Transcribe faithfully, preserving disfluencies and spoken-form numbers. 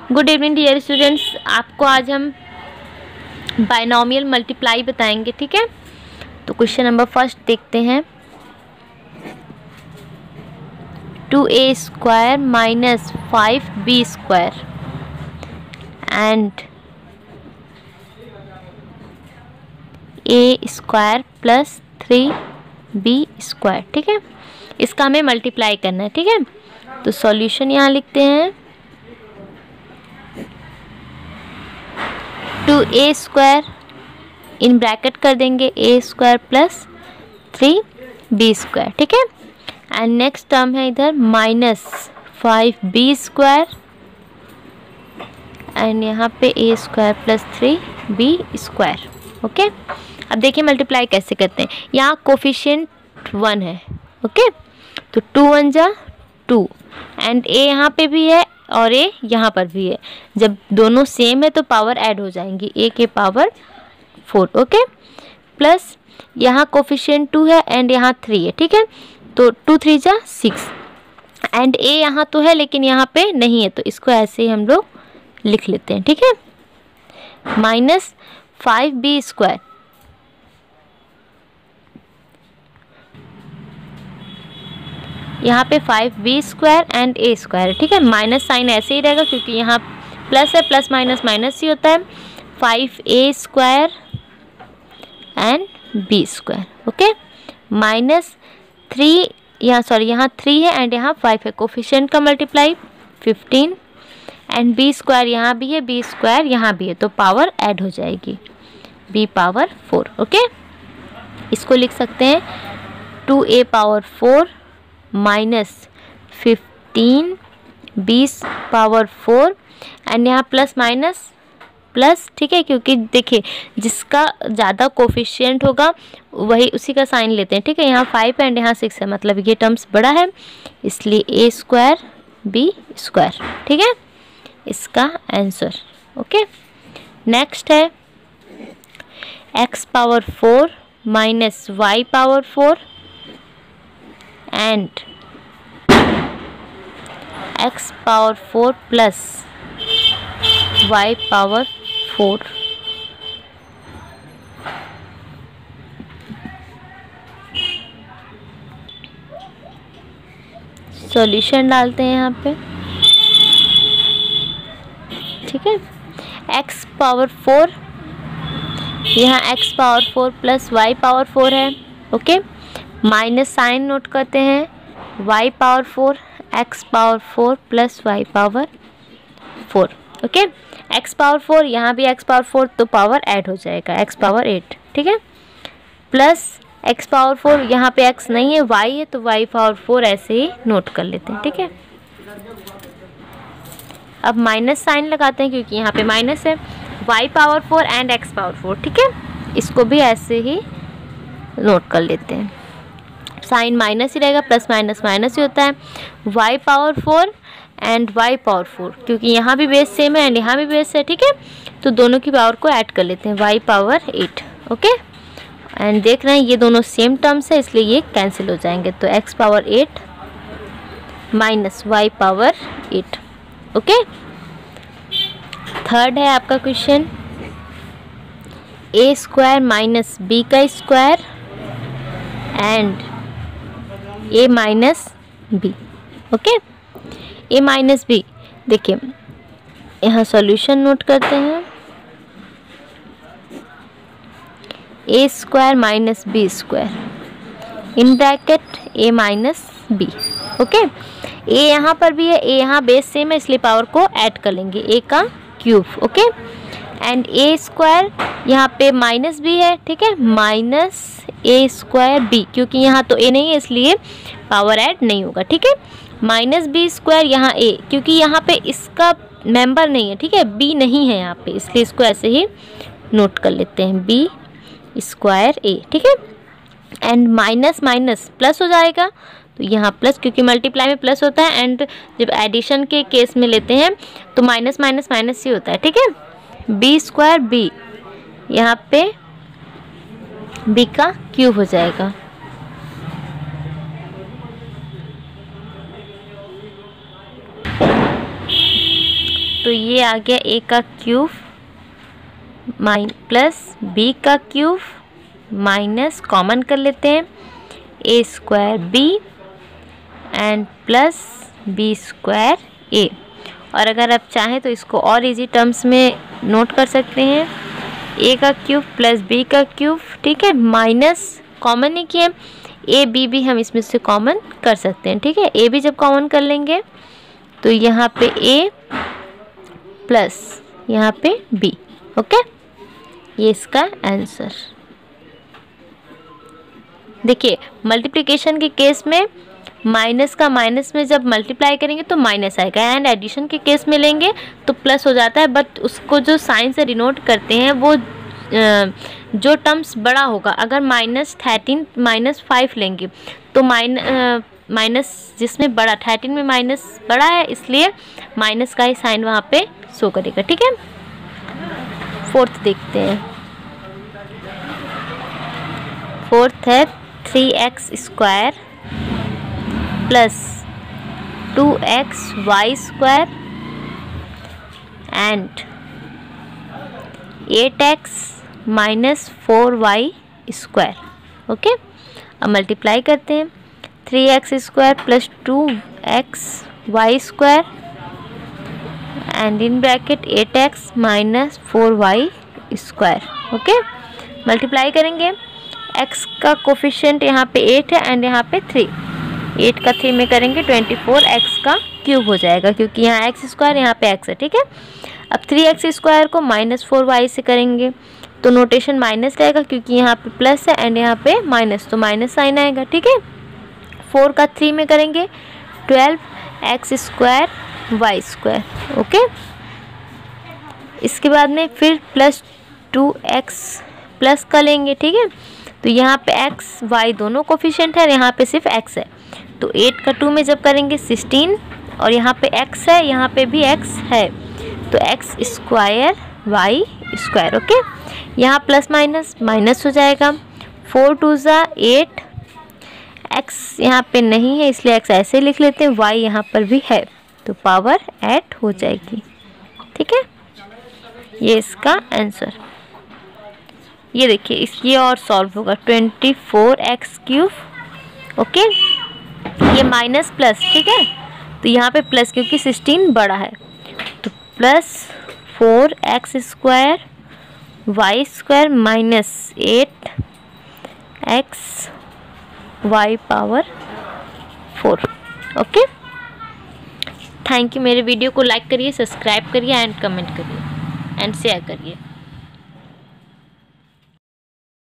Good evening dear students, आपको आज हम बाइनोमियल मल्टीप्लाई बताएंगे। ठीक है, तो क्वेश्चन नंबर फर्स्ट देखते हैं। Two a square minus five b square and a square plus three b square. ठीक है, इसका हमें मल्टीप्लाई करना है। ठीक है, तो सॉल्यूशन यहाँ लिखते हैं। Two a square in bracket कर देंगे a square plus three b square. ठीक है, एंड नेक्स्ट टर्म है इधर minus five b square and यहाँ पे a square plus three b square. Okay, अब देखिए मल्टीप्लाई कैसे करते हैं। यहाँ कोफिशिएंट वन है। ओके, तो टू वन जा टू एंड ए यहाँ पे भी है और ए यहाँ पर भी है। जब दोनों सेम है तो पावर ऐड हो जाएंगी, ए के पावर फोर। ओके, प्लस यहाँ कोफिशिएंट टू है एंड यहाँ थ्री है। ठीक है, तो टू थ्री जा सिक्स एंड ए यहाँ तो है लेकिन यहाँ पे नहीं है, तो इसको ऐसे ही हम लोग लिख लेते हैं। ठीक है, माइनस फाइव बी स्क्वायर यहाँ पे five b square and a square. ठीक है, माइनस साइन ऐसे ही रहेगा क्योंकि यहाँ प्लस है, प्लस माइनस माइनस ही होता है। Five a square and b square. Okay, minus three यहाँ सॉरी यहाँ थ्री है एंड यहाँ फाइव है, कोफिशिएंट का multiply fifteen and b square यहाँ भी है, बी स्क्वायर यहाँ भी है, तो पावर ऐड हो जाएगी, बी पावर फोर। ओके, इसको लिख सकते हैं two a power four minus fifteen बीस पावर फोर एंड यहाँ प्लस माइनस प्लस। ठीक है, क्योंकि देखिए जिसका ज़्यादा कोफिशिएंट होगा वही उसी का साइन लेते हैं। ठीक है, यहाँ फाइव एंड यहाँ सिक्स है, मतलब ये टर्म्स बड़ा है इसलिए ए स्क्वायर बी स्क्वायर। ठीक है, इसका आंसर। ओके, नेक्स्ट है x power four minus y power four and x power four plus y power four. Solution डालते हैं यहाँ पे। ठीक है, एक्स पावर फोर यहाँ x power four plus y power four है। ओके, माइनस साइन नोट करते हैं, y power four x power four plus y power four. Okay, x power four यहाँ भी एक्स पावर फोर, तो power add हो जाएगा, x power eight. ठीक है, प्लस एक्स पावर फोर यहाँ पे एक्स नहीं है, वाई है, तो वाई पावर फोर ऐसे ही नोट कर लेते हैं। ठीक है, अब माइनस साइन लगाते हैं क्योंकि यहाँ पे माइनस है, y power four and x power four. ठीक है, इसको भी ऐसे ही नोट कर लेते हैं, साइन माइनस ही रहेगा, प्लस माइनस माइनस ही होता है। Y power four and y power four, क्योंकि यहाँ भी बेस सेम है एंड यहाँ भी बेस है। ठीक है, तो दोनों की पावर को ऐड कर लेते हैं, y power eight. Okay, and देख रहे हैं ये दोनों सेम टर्म्स है इसलिए ये कैंसिल हो जाएंगे, तो x power eight minus y power eight. Okay, third है आपका question a square minus b का square and a minus b. Okay, a minus b, देखिए यहाँ सॉल्यूशन नोट करते हैं। A square minus b square in bracket a minus b. Okay, a यहाँ पर भी है, ए यहाँ बेस सेम है इसलिए पावर को ऐड कर लेंगे, ए का cube. Okay, and a square यहाँ पे माइनस बी है। ठीक है, माइनस ए स्क्वायर बी, क्योंकि यहाँ तो ए नहीं है इसलिए पावर ऐड नहीं होगा। ठीक है, माइनस बी स्क्वायर यहाँ ए, क्योंकि यहाँ पे इसका मेंबर नहीं है। ठीक है, बी नहीं है यहाँ पे इसलिए इसको ऐसे ही नोट कर लेते हैं, बी स्क्वायर ए। ठीक है, एंड माइनस माइनस प्लस हो जाएगा, तो यहाँ प्लस, क्योंकि मल्टीप्लाई में प्लस होता है एंड जब एडिशन के केस में लेते हैं तो माइनस माइनस माइनस ही होता है। ठीक है, बी स्क्वायर बी, यहाँ पे बी का क्यूब हो जाएगा। तो ये आ गया ए का क्यूब माइन प्लस बी का क्यूब माइनस कॉमन कर लेते हैं a square b and plus b square a. और अगर आप चाहें तो इसको और इजी टर्म्स में नोट कर सकते हैं, ए का क्यूब प्लस बी का क्यूब, ठीक है, माइनस कॉमन नहीं किए, ए बी भी हम इसमें से कॉमन कर सकते हैं, ठीक है। ए भी जब कॉमन कर लेंगे तो यहाँ पे ए प्लस यहाँ पे बी, ओके, ये इसका आंसर। देखिए मल्टीप्लिकेशन के केस में माइनस का माइनस में जब मल्टीप्लाई करेंगे तो माइनस आएगा, एंड एडिशन के केस में लेंगे तो प्लस हो जाता है, बट उसको जो साइन से डिनोट करते हैं वो जो टर्म्स बड़ा होगा, अगर माइनस थर्टीन माइनस फाइव लेंगे तो माइन माइनस जिसमें बड़ा थर्टीन में माइनस बड़ा है, इसलिए माइनस का ही साइन वहाँ पे शो करेगा, ठीक है। फोर्थ देखते हैं, फोर्थ है three x square plus two x y square and eight x minus four y square, okay. अब मल्टीप्लाई करते हैं, three x square plus two x y square and in bracket eight x minus four y square, okay. Multiply करेंगे, x का coefficient यहाँ पे eight है and यहाँ पे थ्री, एट का थ्री में करेंगे ट्वेंटी फोर एक्स का क्यूब हो जाएगा, क्योंकि यहाँ एक्स स्क्वायर यहाँ पे x है, ठीक है। अब थ्री एक्स स्क्वायर को माइनस फोर वाई से करेंगे तो नोटेशन माइनस रहेगा, क्योंकि यहाँ पे प्लस है एंड यहाँ पे माइनस, तो माइनस साइन आएगा, ठीक है। फोर का थ्री में करेंगे twelve x square y square, okay. इसके बाद में फिर प्लस टू एक्स प्लस का लेंगे, ठीक है। तो यहाँ पे x y दोनों कोफिशिएंट है, यहाँ पे सिर्फ x है, तो एट का टू में जब करेंगे सिक्सटीन, और यहाँ पे x है, यहाँ पे भी x है, तो x square y square, okay. यहाँ प्लस माइनस माइनस हो जाएगा, फोर टू ज़ा एट, x यहाँ पे नहीं है इसलिए x ऐसे लिख लेते हैं, y यहाँ पर भी है तो पावर एट हो जाएगी, ठीक है। ये इसका आंसर। ये देखिए इसकी और सॉल्व होगा twenty four x cube, okay. ये माइनस प्लस, ठीक है, तो यहाँ पे प्लस क्योंकि सिक्सटीन बड़ा है, तो plus four x square y square minus eight x y power four, okay. Thank you. मेरे वीडियो को लाइक करिए, सब्सक्राइब करिए एंड कमेंट करिए एंड शेयर करिए।